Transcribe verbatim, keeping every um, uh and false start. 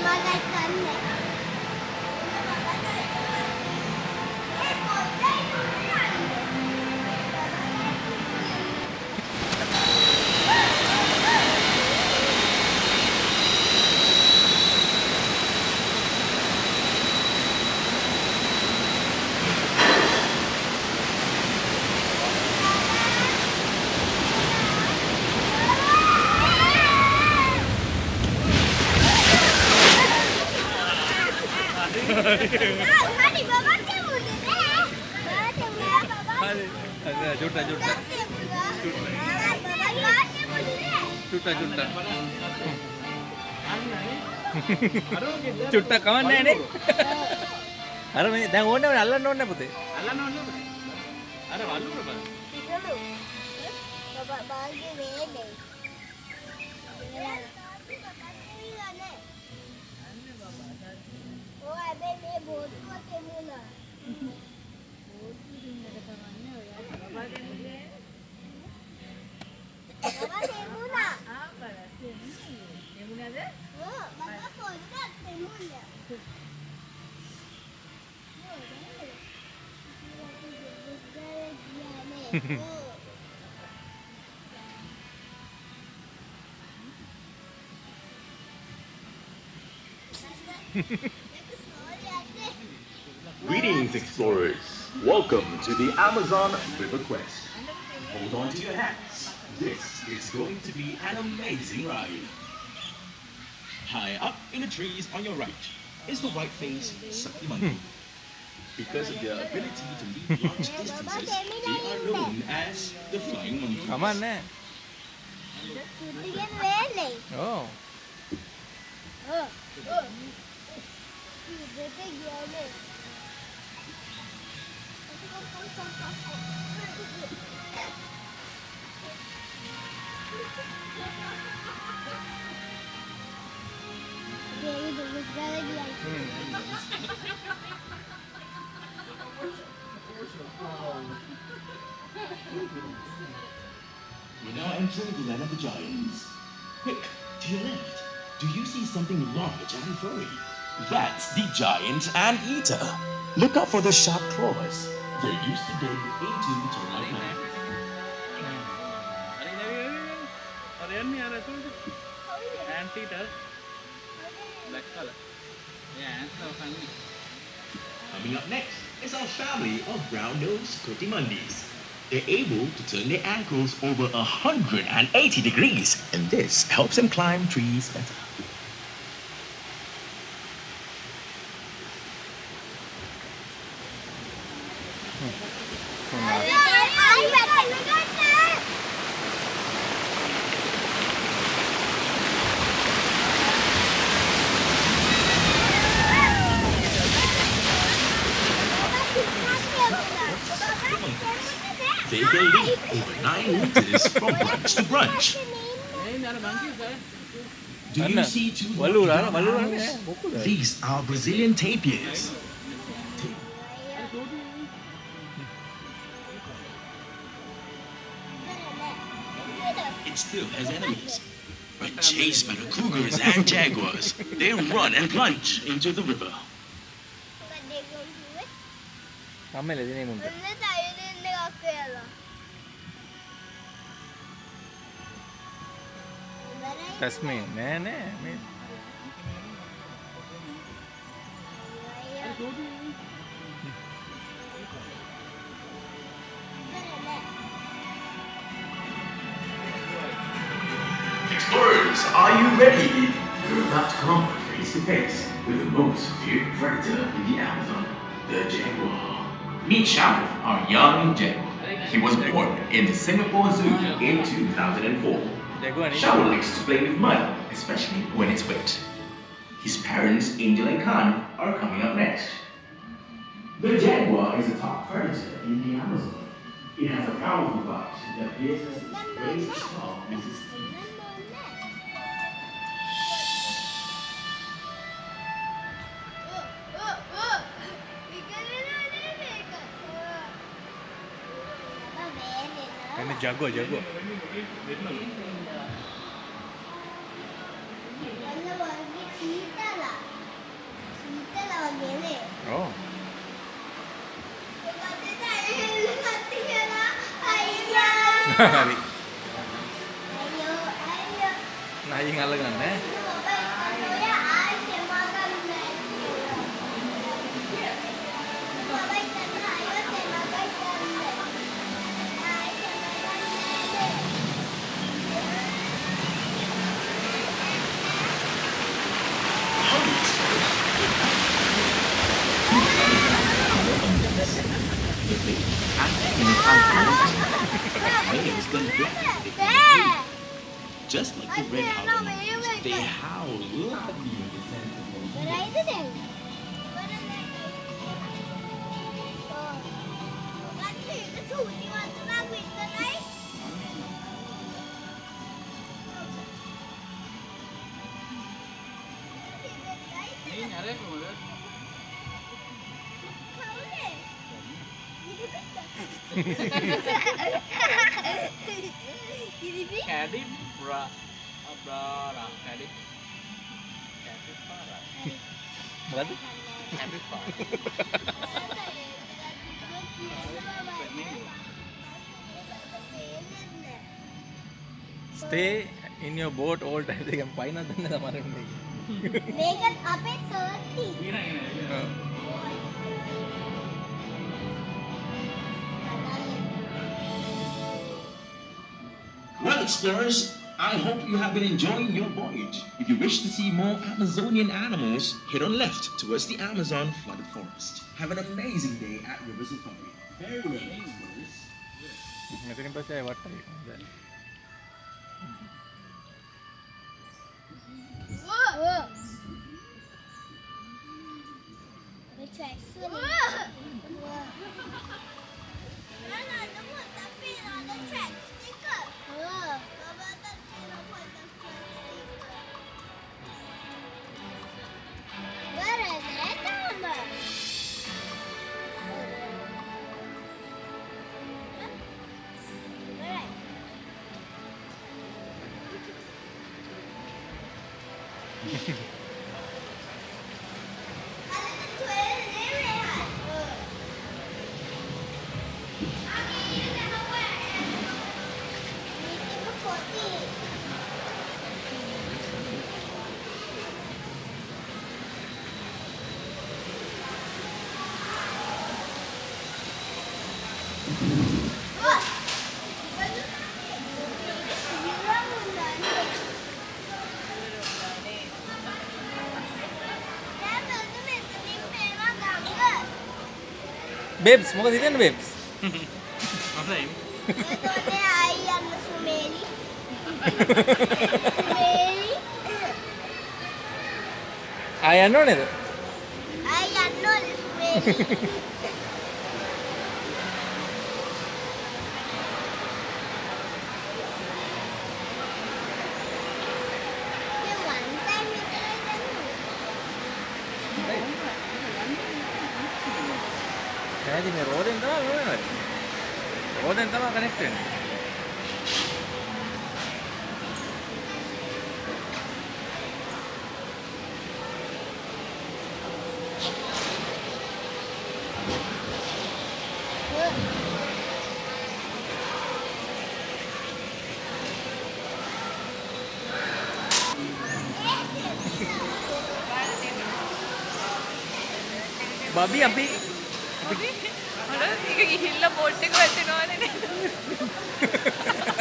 චුට්ටක් කවන්නේ නැහැ නේ. අර මේ දැන් ඕනේ නැහැ අල්ලන්න ඕනේ පුතේ. අල්ලන්න ඕනේ නැහැ. අර වල්ලුර බලන්න. ඉතලු. බබා බාල්ගේ වේනේ. ඔය හැබැයි මේ බෝට්ටුව තෙමුණා. බෝට්ටු දින්නට කමන්නේ ඔයා බබා දෙන්නේ. බබා තෙමුණා. ආ බලා තෙමුණා. තෙමුණාද? ඔව් බබා පොඩ්ඩක් තෙමුණා. Greetings, explorers. Welcome to the Amazon River Quest. Hold on to your hats. This is going to be an amazing ride. High up in the trees on your right is the white-faced Sakti monkey. Because of their ability to leap large distances, they are known as the flying monkeys. Come on, man. Oh. Oh. Oh. We're now entering the land of the giants. Quick, to your left. Do you see something large and furry? That's the giant anteater. Look out for the sharp claws. They're used to dig into termite land. Anteater. Black color. Yeah, ants are funny. Coming up next is our family of brown-nosed coatimundis. They're able to turn their ankles over one hundred eighty degrees, and this helps them climb trees better. They can leap over nine meters from branch to branch. Do you see two large brown owls? These are Brazilian tapirs. It still has enemies. When chased by the cougars and jaguars, they run and plunge into the river. That's me. Nah, nah, me. Explorers, are you ready? You're about to come face to face with the most feared predator in the Amazon, the jaguar. Meet Shadow, our young jaguar. He was born in the Singapore Zoo in two thousand four. Shadow likes to play with mud, especially when it's wet. His parents, Angel and Khan, are coming up next. The jaguar is a top predator in the Amazon. It has a powerful bite that pierces its raised skull with its teeth. Ini jago, jago. Warna warni kita lah. වගේ නේ. ඔව්. ඒකට ඇල්ලුවත් තියලා අයියා. හරි. අයියෝ අයියෝ. නයින් අල්ලගන්න ඈ. ඔය ආයේ මගන්න නෑ. බබයි තන අයියෝ තේ මගයි තන්නේ. ආයේ මගන්නේ. There. Just like the red howlers, they howl loudly in the sensible. Where are you then? Where are they? Oh. Kan itu cuci waktu lagu itu, right? මේ නරේ කොහොමද? කැඩි බ්‍රා බ්‍රා කැඩි කැඩි පාරා මොකද? කැඩි පාරා Stay in your boat all time. එකෙන් පයින්නත් දෙන්න තමයි මේක. මේකත් අපේ thirty. ඊන ඊන ඔව්. Well, explorers, I hope you have been enjoying your voyage. If you wish to see more Amazonian animals, head on left towards the Amazon flooded forest. Have an amazing day at River Safari. Very well, explorers. මෙතනින් පස්සේ ආයෙ වට්ටයි. දැන්. Whoa. The tracks. Whoa. Nana, the one that been on the track sticker. Whoa. Baba, that's the one that track sticker. Where is that number? Where? Babes, මොකද හිතන්නේ babes? අපේ එතකොට ආයි යන්න සුමේලි. සුමේලි. ආය යන්න ඕනේද? ආයි යන්න ඕනේ සුමේලි. ඒ one time විතරයි දැන්. පැහැදිලි මේ රෝදෙන් තමයි වෙන්නේ. රෝදෙන් තමයි කනෙක්ට් වෙන්නේ. බබි අපි අර ටික ගිහිල්ලා බෝට් එක වැටෙනවනේ නේද?